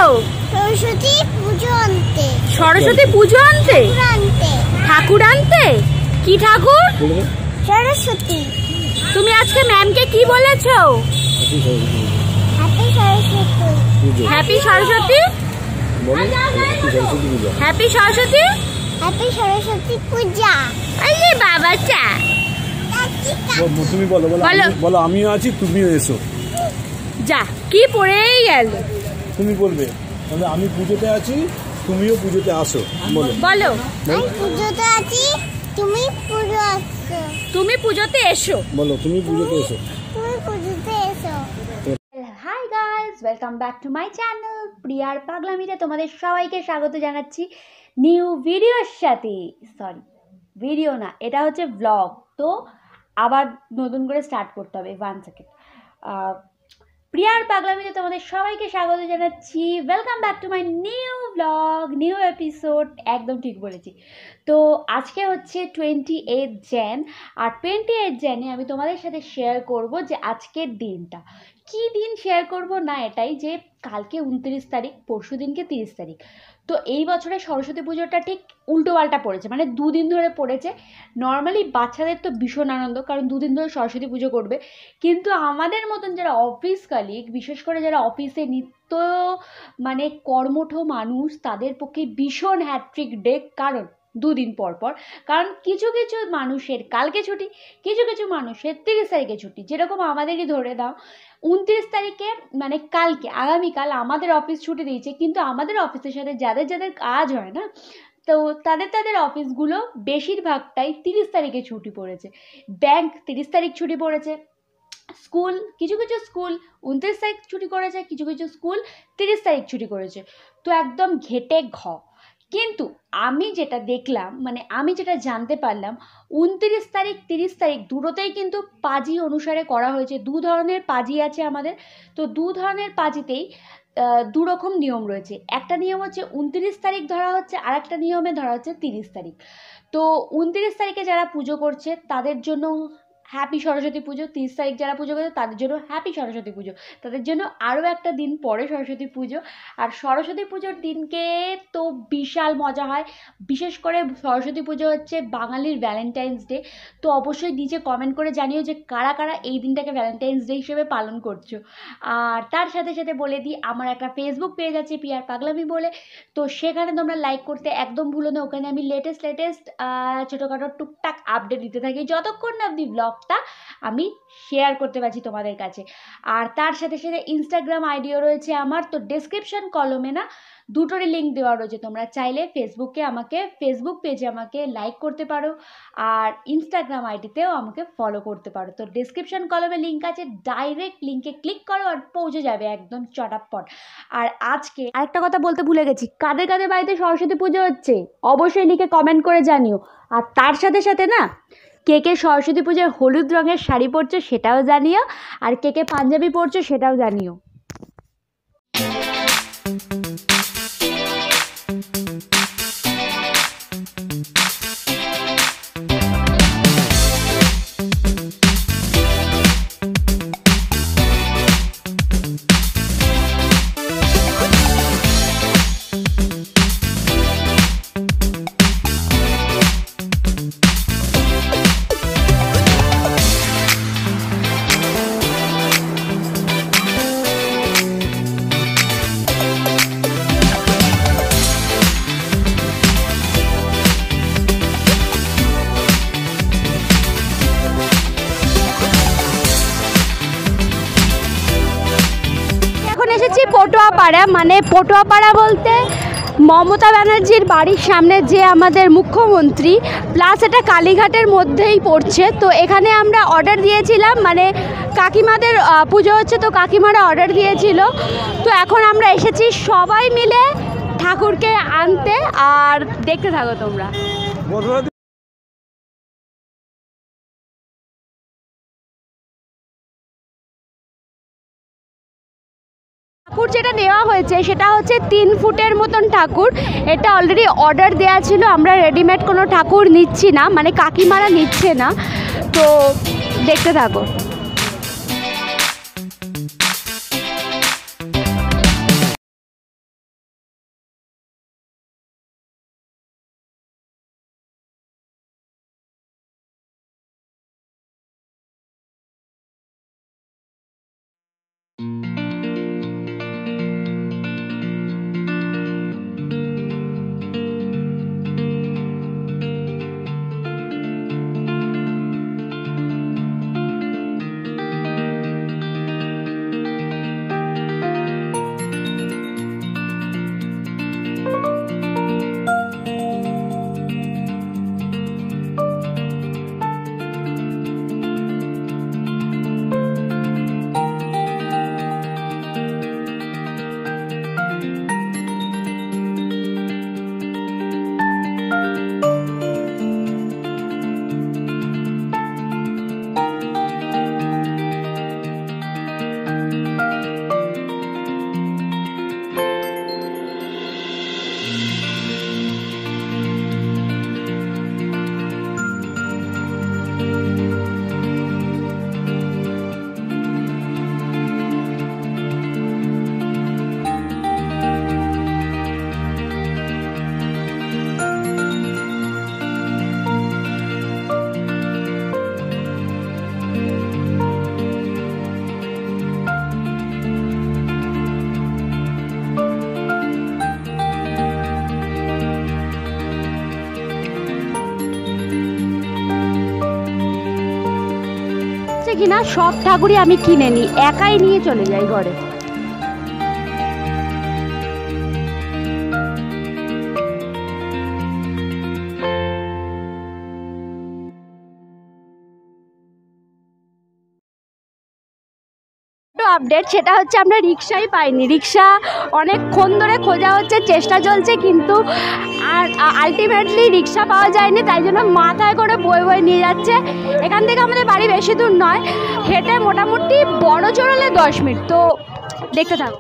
সরস্বতী পুজো আনতে। সরস্বতী পুজো আনতে? ঠাকুর আনতে? কি ঠাকুর? সরস্বতী। তুমি আজকে ম্যামকে কি বলেছো? Happy Saraswati. Happy Saraswati. Happy Saraswati. Happy Saraswati Puja. আরে বাবা চা। তুমি বলো বলো আমিও আছি, তুমিও এসো। যা, কি পড়েই গেল। তুমি বলবে মানে আমি পুজোতে আছি, তুমিও পুজোতে আসো। বলো বলো আমি পুজোতে আছি, তুমি পুজো আসো। তুমি পুজোতে এসো। বলো তুমি পুজোতে এসো। তুমি পুজোতে এসো। Hi guys, welcome back to my channel প্রিয়ার পাগলামিতে তোমাদের সবাইকে স্বাগত জানাচ্ছি নিউ ভিডিওর সাথে। সরি, ভিডিও না, এটা হচ্ছে ব্লগ। তো আবার নতুন করে স্টার্ট করতে হবে। 1 সেকেন্ড। প্রিয়ার পাগলামিতে তোমাদের সবাইকে স্বাগত জানাচ্ছি। Welcome back to my new blog, new episode. একদম ঠিক বলেছি। তো আজকে হচ্ছে 28 জ্যান, আর 28 জ্যানে আমি তোমাদের সাথে শেয়ার করব যে আজকের দিনটা কী দিন শেয়ার করব না, এটাই যে কালকে 29 তারিখ, পরশু দিনকে 30 তারিখ। তো এই বছরে সরস্বতী পুজোটা ঠিক উল্টোপাল্টা পড়েছে, মানে দুদিন ধরে পড়েছে। নর্মালি বাচ্চাদের তো ভীষণ আনন্দ, কারণ দুদিন ধরে সরস্বতী পুজো করবে। কিন্তু আমাদের মতন যারা অফিস কালিগ, বিশেষ করে যারা অফিসে নিত্য মানে কর্মঠ মানুষ, তাদের পক্ষে ভীষণ হ্যাট্রিক ডে। কারণ দুদিন পর পর, কারণ কিছু কিছু মানুষের কালকে ছুটি, কিছু কিছু মানুষের 30 তারিখে ছুটি। যেরকম আমাদেরই ধরে দাও 29 তারিখে, মানে কালকে, আগামীকাল আমাদের অফিস ছুটি দিয়েছে, কিন্তু আমাদের অফিসের সাথে যাদের যাদের কাজ হয় না, তো তাদের অফিসগুলো বেশিরভাগটাই 30 তারিখে ছুটি পড়েছে। ব্যাংক 30 তারিখ ছুটি পড়েছে, স্কুল কিছু কিছু স্কুল 29 তারিখ ছুটি করেছে, কিছু কিছু স্কুল 30 তারিখ ছুটি করেছে। তো একদম ঘেটে কিন্তু আমি যেটা দেখলাম, মানে আমি যেটা জানতে পারলাম, 29 তারিখ 30 তারিখ দুটোতেই কিন্তু পাজি অনুসারে করা হয়েছে। দু ধরনের পাজি আছে আমাদের। তো দু ধরনের পাজিতেই দু রকম নিয়ম রয়েছে। একটা নিয়ম হচ্ছে 29 তারিখ ধরা হচ্ছে, আর একটা নিয়মে ধরা হচ্ছে 30 তারিখ। তো 29 তারিখে যারা পুজো করছে তাদের জন্য হ্যাপি সরস্বতী পুজো, 30 তারিখ যারা পুজো করছে তাদের জন্য হ্যাপি সরস্বতী পুজো। তাদের জন্য আরও একটা দিন পরে সরস্বতী পুজো। আর সরস্বতী পুজোর দিনকে তো বিশাল মজা হয়। বিশেষ করে সরস্বতী পুজো হচ্ছে বাঙালির ভ্যালেন্টাইন্স ডে। তো অবশ্যই নিচে কমেন্ট করে জানিও যে কারা কারা এই দিনটাকে ভ্যালেন্টাইন্স ডে হিসেবে পালন করছো। আর তার সাথে সাথে বলে দিই, আমার একটা ফেসবুক পেজ আছে প্রিয়ার পাগলামি বলে। তো সেখানে তোমরা লাইক করতে একদম ভুলো না। ওখানে আমি লেটেস্ট ছোটোখাটো টুকটাক আপডেট দিতে থাকি, যতক্ষণ না অবধি ব্লগটা আমি শেয়ার করতে পারছি তোমাদের কাছে। আর তার সাথে সাথে ইনস্টাগ্রাম আইডিও রয়েছে আমার। তো ডেসক্রিপশন কলমে না দুটোরই লিঙ্ক দেওয়া রয়েছে। তোমরা চাইলে ফেসবুক পেজে আমাকে লাইক করতে পারো, আর ইনস্টাগ্রাম আইডিতেও আমাকে ফলো করতে পারো। তো ডেসক্রিপশন কলমে লিঙ্ক আছে, ডাইরেক্ট লিঙ্কে ক্লিক করো আর পৌঁছে যাবে একদম চটাপট। আর আজকে আরেকটা কথা বলতে ভুলে গেছি, কাদের কাদের বাড়িতে সরস্বতী পুজো হচ্ছে অবশ্যই লিখে কমেন্ট করে জানিও। আর তার সাথে সাথে না, কে কে সরস্বতী পুজোয় হলুদ রঙের শাড়ি পরছো সেটাও জানিও, আর কে কে পাঞ্জাবি পরছো সেটাও জানিও। এসেছি পটুয়াপাড়া, মানে পটুয়াপাড়া বলতে মমতা ব্যানার্জির বাড়ির সামনে যে আমাদের মুখ্যমন্ত্রী, প্লাস এটা কালীঘাটের মধ্যেই পড়ছে। তো এখানে আমরা অর্ডার দিয়েছিলাম, মানে কাকিমাদের পুজো হচ্ছে, তো কাকিমারা অর্ডার দিয়েছিল। তো এখন আমরা এসেছি সবাই মিলে ঠাকুরকে আনতে, আর দেখতে থাকো তোমরা। ঠাকুর যেটা নেওয়া হয়েছে সেটা হচ্ছে 3 ফুটের মতন ঠাকুর। এটা অলরেডি অর্ডার দেওয়া ছিল, আমরা রেডিমেড কোনো ঠাকুর নিচ্ছি না, মানে কাকিমারা নিচ্ছে না। তো দেখতে থাকো। কিনা সব ঠাকুরই আমি কিনে নিই, একাই নিয়ে চলে যাই ঘরে। আপডেট সেটা হচ্ছে আমরা রিক্সাই পাইনি, রিক্সা অনেকক্ষণ ধরে খোঁজা হচ্ছে, চেষ্টা চলছে, কিন্তু আর আলটিমেটলি রিক্সা পাওয়া যায়নি। তাই জন্য মাথায় করে বয়ে বয়ে নিয়ে যাচ্ছে। এখান থেকে আমাদের বাড়ি বেশি দূর নয়, হেঁটে মোটামুটি বড় জোর হলে 10 মিনিট। তো দেখতে থাকো।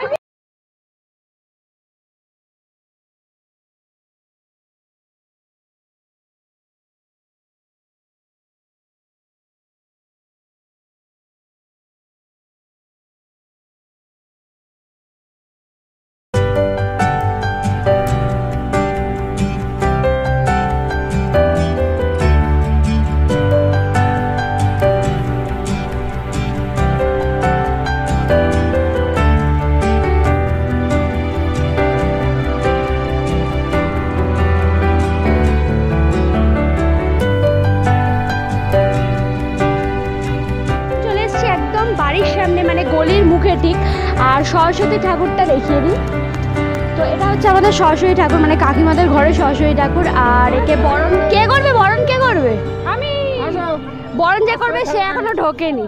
বাড়ির সামনে মানে গলির মুখে ঠিক। আর সরস্বতী ঠাকুরটা দেখিয়ে দিই। তো এটা হচ্ছে আমাদের সরস্বতী ঠাকুর, মানে কাকিমাদের ঘরে সরস্বতী ঠাকুর। আর একে বরণ কে করবে? বরণ কে করবে? আমি। বরণ যে করবে সে এখনো ঢোকেনি।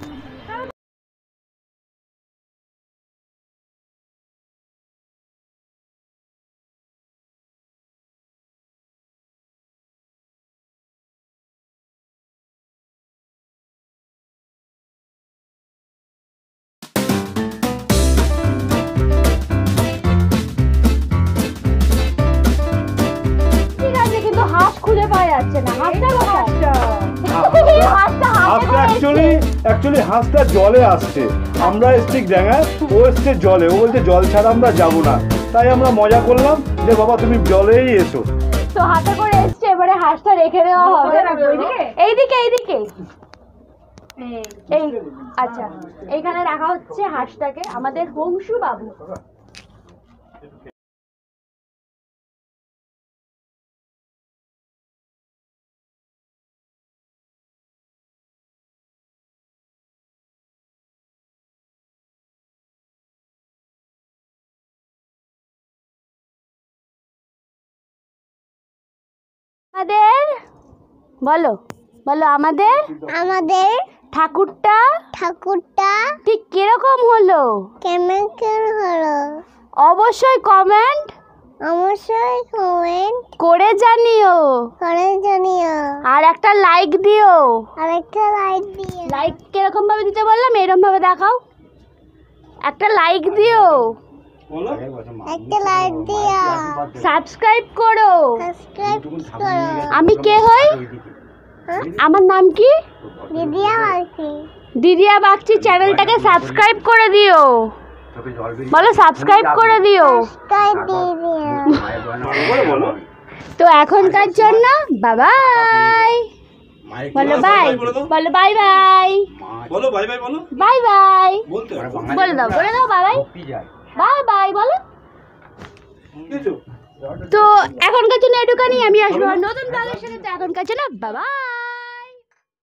খুঁজে পাওয়া যাচ্ছে না। হাঁসটা জলে আসছে, আমরা এসছি ডাঙায়, ও এসছে জলে। ও বলছে জল ছাড়া আমরা যাবো না। তাই আমরা মজা করলাম যে বাবা তুমি জলেই এসো। তো হাতে করে এসছে, এবারে হাঁসটা রেখে দেওয়া হবে। এইদিকে এইদিকে এই আচ্ছা, এইখানে রাখা হচ্ছে হাঁসটাকে, আমাদের বংশু বাবু। আমাদের বলো বলো আমাদের ঠাকুরটা ঠিক কিরকম হলো? কেমন হলো? অবশ্যই কমেন্ট করে জানিও। আর একটা লাইক দিও। লাইক কিরকম ভাবে দিতে বললাম? এরকম ভাবে দেখাও। একটা লাইক দিও। সাবস্ক্রাইব করো। আমি কে হই? আমার নাম কি? দিদিয়া বাগচি। চ্যানেলটাকে সাবস্ক্রাইব করে দিও। বলো সাবস্ক্রাইব করে দিও। তো এখনকার জন্য বাই বাই। বলো বাই, বলো বাই বাই, বলো বাই বাই, বলো বাই বাই, বলতে হবে। বলে দাও বাই বাই, বাই বাই বলো। কিছু তো এখনকার জন্য এটুখানি, আমি আসবো নতুন ব্লগের সাথে। তো এখনকার জন্য বাই বাই।